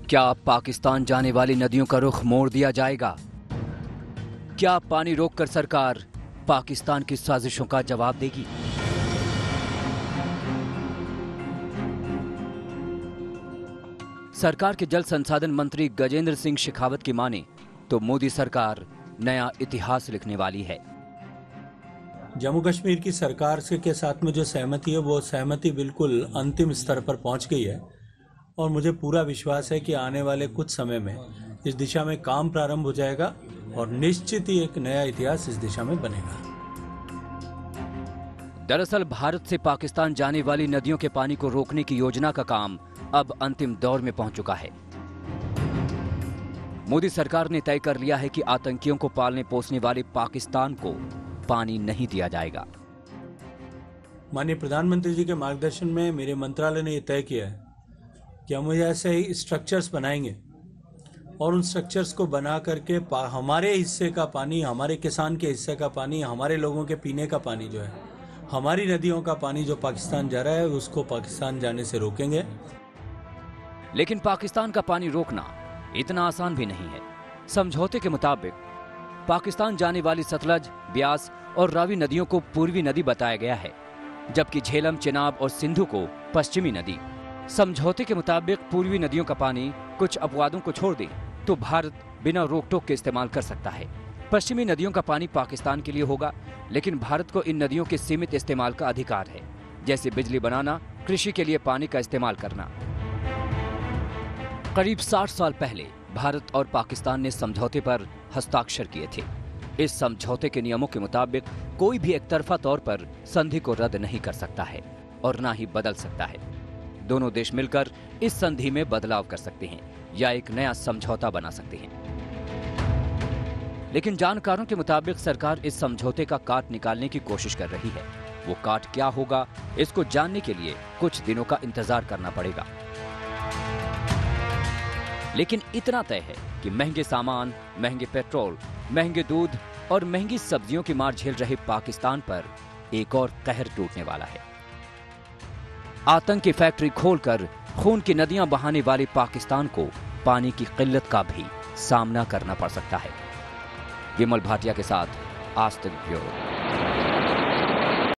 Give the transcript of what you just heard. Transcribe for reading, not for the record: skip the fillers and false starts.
क्या पाकिस्तान जाने वाली नदियों का रुख मोड़ दिया जाएगा? क्या पानी रोककर सरकार पाकिस्तान की साजिशों का जवाब देगी? सरकार के जल संसाधन मंत्री गजेंद्र सिंह शेखावत की माने तो मोदी सरकार नया इतिहास लिखने वाली है। जम्मू कश्मीर की सरकार के साथ में जो सहमति है वो सहमति बिल्कुल अंतिम स्तर पर पहुंच गई है और मुझे पूरा विश्वास है कि आने वाले कुछ समय में इस दिशा में काम प्रारंभ हो जाएगा और निश्चित ही एक नया इतिहास इस दिशा में बनेगा। दरअसल भारत से पाकिस्तान जाने वाली नदियों के पानी को रोकने की योजना का काम अब अंतिम दौर में पहुंच चुका है। मोदी सरकार ने तय कर लिया है कि आतंकियों को पालने पोसने वाले पाकिस्तान को पानी नहीं दिया जाएगा। माननीय प्रधानमंत्री जी के मार्गदर्शन में मेरे मंत्रालय ने यह तय किया है कि हम ऐसे ही स्ट्रक्चर्स बनाएंगे और उन स्ट्रक्चर्स को बना करके हमारे हिस्से का पानी, हमारे किसान के हिस्से का पानी, हमारे लोगों के पीने का पानी जो है, हमारी नदियों का पानी जो पाकिस्तान जा रहा है उसको पाकिस्तान जाने से रोकेंगे। लेकिन पाकिस्तान का पानी रोकना इतना आसान भी नहीं है। समझौते के मुताबिक पाकिस्तान जाने वाली सतलज, ब्यास और रावी नदियों को पूर्वी नदी बताया गया है, जबकि झेलम, चिनाब और सिंधु को पश्चिमी नदी। समझौते के मुताबिक पूर्वी नदियों का पानी कुछ अपवादों को छोड़ दे तो भारत बिना रोक टोक के इस्तेमाल कर सकता है। पश्चिमी नदियों का पानी पाकिस्तान के लिए होगा, लेकिन भारत को इन नदियों के सीमित इस्तेमाल का अधिकार है, जैसे बिजली बनाना, कृषि के लिए पानी का इस्तेमाल करना। करीब 60 साल पहले भारत और पाकिस्तान ने समझौते पर हस्ताक्षर किए थे। इस समझौते के नियमों के मुताबिक कोई भी एकतरफा तौर पर संधि को रद्द नहीं कर सकता है और ना ही बदल सकता है। दोनों देश मिलकर इस संधि में बदलाव कर सकते हैं या एक नया समझौता बना सकते हैं। लेकिन जानकारों के मुताबिक सरकार इस समझौते का काट निकालने की कोशिश कर रही है। वो काट क्या होगा, इसको जानने के लिए कुछ दिनों का इंतजार करना पड़ेगा। लेकिन इतना तय है कि महंगे सामान, महंगे पेट्रोल, महंगे दूध और महंगी सब्जियों की मार झेल रहे पाकिस्तान पर एक और कहर टूटने वाला है। आतंक की फैक्ट्री खोलकर खून की नदियां बहाने वाले पाकिस्तान को पानी की किल्लत का भी सामना करना पड़ सकता है। विमल भाटिया के साथ आज तक ब्यूरो।